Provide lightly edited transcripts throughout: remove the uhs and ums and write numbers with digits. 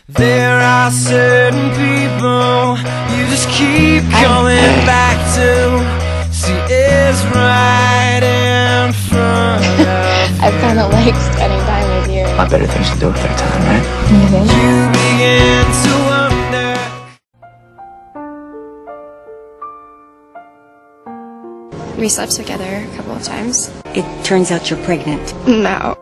There are certain people you just keep coming back to. She is right in front of I kind of like spending time with you. A lot better things to do with their time, right? you. Begin to wonder. We slept together a couple of times. It turns out you're pregnant. No.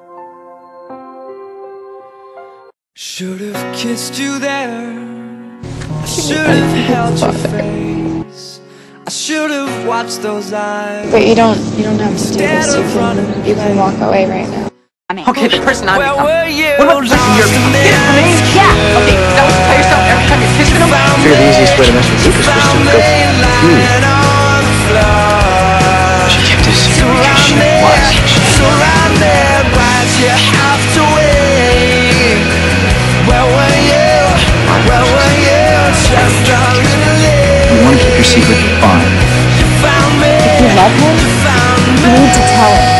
Should've kissed you there. I should've held your face. I should've watched those eyes. But you don't have to do this. You can walk away right now. Okay, the person I'm Where were you? What about the person you're becoming? Yeah, okay, that was tell yourself every time you're kissing them. I figure the easiest way to mess with Lucas was to go through you. She kept this secret because she was. Surrounded, but you have to wait. Where were you? Where were you? Just a little late. You want to keep your secret, fine. You found me. If you love him, you need to tell him.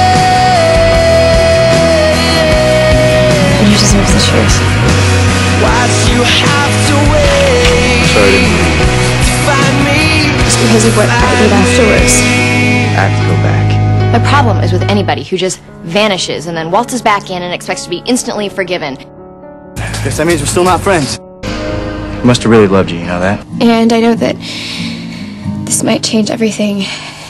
And he deserves the truth. Why'd you have to wait? Sorry. To find me. Just because of what I did afterwards. I have to go back. My problem is with anybody who just vanishes and then waltzes back in and expects to be instantly forgiven. Guess that means we're still not friends. He must have really loved you, you know that? And I know that this might change everything